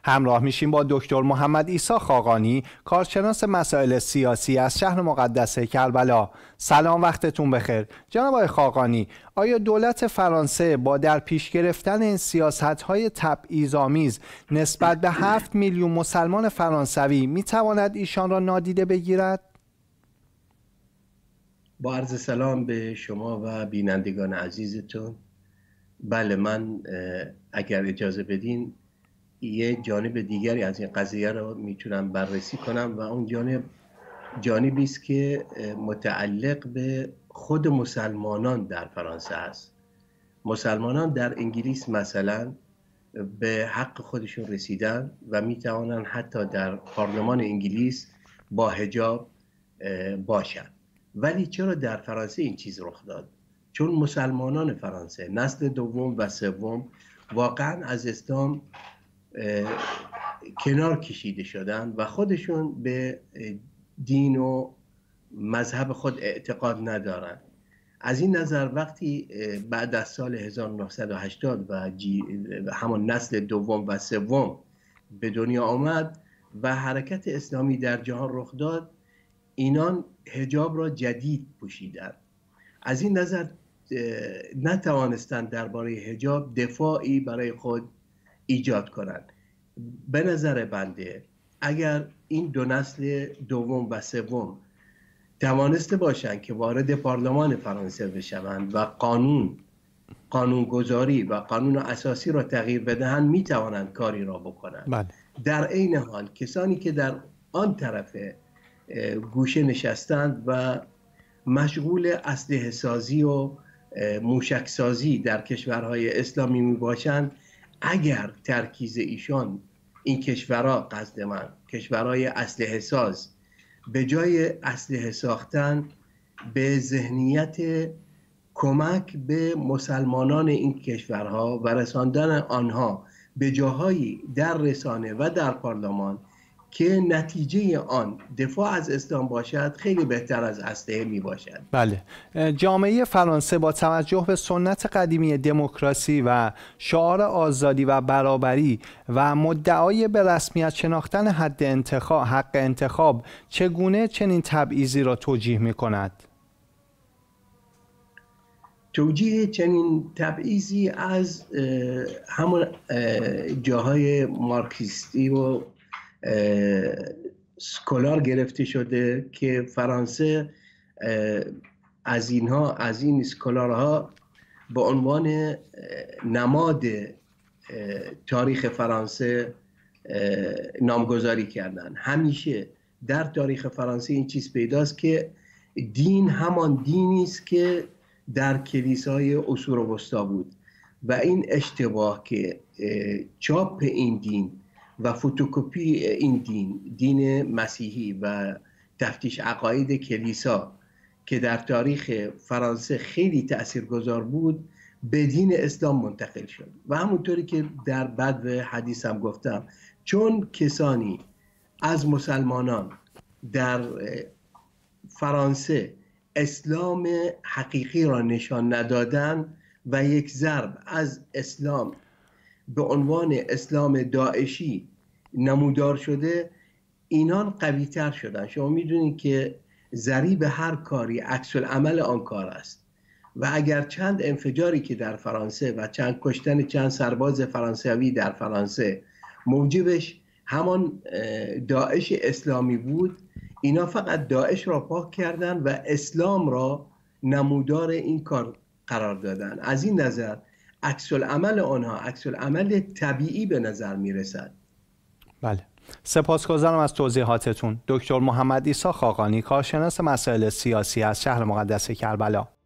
همراه میشیم با دکتر محمد عیسی خاقانی، کارشناس مسائل سیاسی از شهر مقدس کربلا. سلام، وقتتون بخیر. جناب آقای خاقانی، آیا دولت فرانسه با در پیش گرفتن این سیاست‌های تبعیض‌آمیز نسبت به 7 میلیون مسلمان فرانسوی میتواند ایشان را نادیده بگیرد؟ با عرض سلام به شما و بینندگان عزیزتون. بله، من اگر اجازه بدین یه جانب دیگری از این قضیه رو میتونم بررسی کنم و اون جانبی است که متعلق به خود مسلمانان در فرانسه است. مسلمانان در انگلیس مثلا به حق خودشون رسیدن و میتوانن حتی در پارلمان انگلیس با حجاب باشن. ولی چرا در فرانسه این چیز رخ داد؟ چون مسلمانان فرانسه نسل دوم و سوم واقعا از اسلام کنار کشیده شدن و خودشون به دین و مذهب خود اعتقاد ندارن. از این نظر وقتی بعد از سال 1980 و همون نسل دوم و سوم به دنیا آمد و حرکت اسلامی در جهان رخ داد، اینان حجاب را جدید پوشیدند. از این نظر نتوانستند درباره حجاب دفاعی برای خود ایجاد کنند. به نظر بنده اگر این دو نسل دوم و سوم توانسته باشند که وارد پارلمان فرانسه بشوند و قانونگذاری و قانون اساسی را تغییر بدهند، می توانند کاری را بکنند. بله. در عین حال کسانی که در آن طرف گوشه نشستند و مشغول اسلحه سازی و موشک سازی در کشورهای اسلامی می باشند، اگر ترکیز ایشان این کشورها، قصد من کشورهای اسلحه ساز، به جای اسلحه ساختن به ذهنیت کمک به مسلمانان این کشورها و رساندن آنها به جاهایی در رسانه و در پارلمان که نتیجه آن دفاع از اسلام باشد، خیلی بهتر از اسلحه می باشد. بله. جامعه فرانسه با توجه به سنت قدیمی دموکراسی و شعار آزادی و برابری و مدعای به رسمیت شناختن حق انتخاب چگونه چنین تبعیضی را توجیه می کند؟ توجیه چنین تبعیضی از همون جاهای مارکسیستی و سکولار گرفته شده که فرانسه از این سکولارها به عنوان نماد تاریخ فرانسه نامگذاری کردن. همیشه در تاریخ فرانسه این چیز پیداست که دین همان دینی است که در کلیسای عصور وسطی بود و این اشتباه که چاپ این دین و فتوکپی این دین مسیحی و تفتیش عقاید کلیسا که در تاریخ فرانسه خیلی تأثیرگذار بود، به دین اسلام منتقل شد. و همونطوری که در بدو حدیثم گفتم، چون کسانی از مسلمانان در فرانسه اسلام حقیقی را نشان ندادن و یک ضرب از اسلام به عنوان اسلام داعشی نمودار شده، اینان قوی تر شدن. شما میدونید که ضریب هر کاری عکس العمل آن کار است و اگر چند انفجاری که در فرانسه و چند کشتن چند سرباز فرانسوی در فرانسه موجبش همان داعش اسلامی بود، اینا فقط داعش را پاک کردن و اسلام را نمودار این کار قرار دادن. از این نظر عکس العمل آنها عکس العمل طبیعی به نظر می رسد. بله. سپاسگزارم از توضیحاتتون. دکتر محمد عیسی خاقانی، کارشناس مسائل سیاسی از شهر مقدس کربلا.